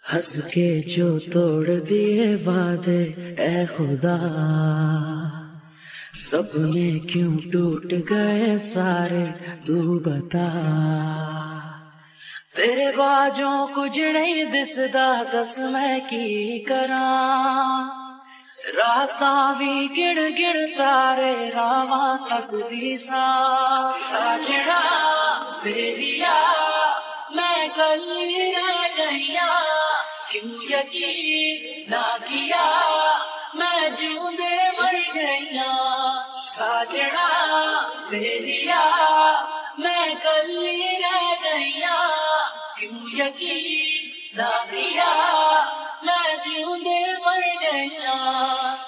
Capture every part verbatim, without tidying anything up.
ہنس کے جو توڑ دیے وعدے اے خدا، سپنے کیوں ٹوٹ گئے سارے تو بتا۔ تیرے باجوں کچھ نہیں دسدا دس میں کی کراں، راتاں بھی گڑ گڑ تارے راواں تک دی سا۔ ساجڑا تیریا میں کلی رہ گئیاں، کیوں یقین نہ کیا میں جیوندے مر گئیاں۔ ساجڑا تیریا میں کلی رہ گئیاں، کیوں یقین نہ کیا میں جیوندے مر گئیاں۔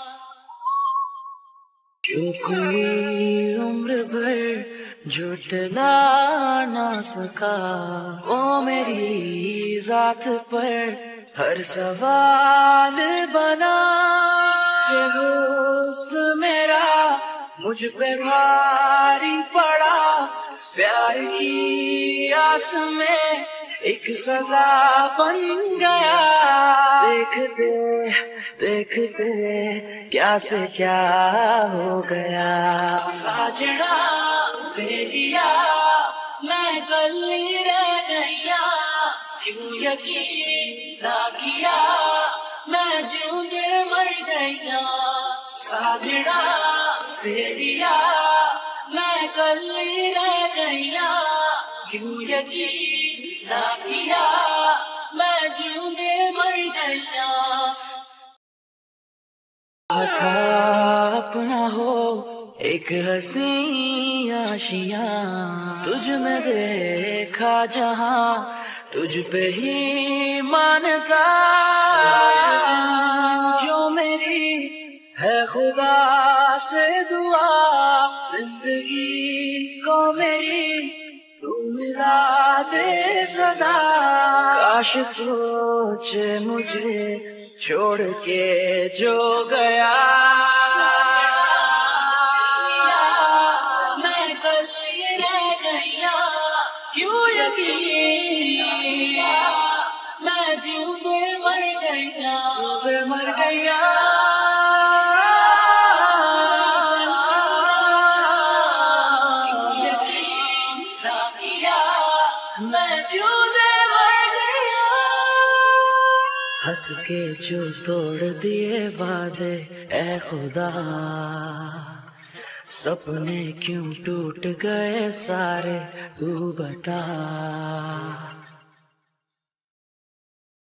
جو کوئی عمر بھر جھٹلا نہ سکا، وہ میری ذات پر ہر سوال بنا۔ یہ حسن میرا مجھ پہ بھاری پڑا، پیار کی آس میں ایک سزا بن گیا۔ دیکھتے دیکھتے کیا سے کیا ہو گیا۔ ساجڑا تیریا میں کلی رہ گئیاں، کیوں یقین نہ کیا میں جیوندے مر گئیاں۔ ساجڑا تیریا میں کلی رہ گئیاں، کیوں یقین نہ کیا میں جیوندے مر گئیاں۔ تھا اپنا ہو ایک حسین آشیاں، تجھ میں دیکھا جہاں تجھ پہ ہی مانتا۔ جو میری ہے خدا سے دعا، زندگی کو میری تو ملا دے صدا۔ کاش سوچے مجھے چھوڑ کے جو گیا، میں کلی رہ گئیاں، کیوں یقین میں جیوندے مر گئیاں مر گئیاں۔ ہنس کے جو توڑ دیے وعدے اے خدا، سپنے کیوں ٹوٹ گئے سارے تو بتا۔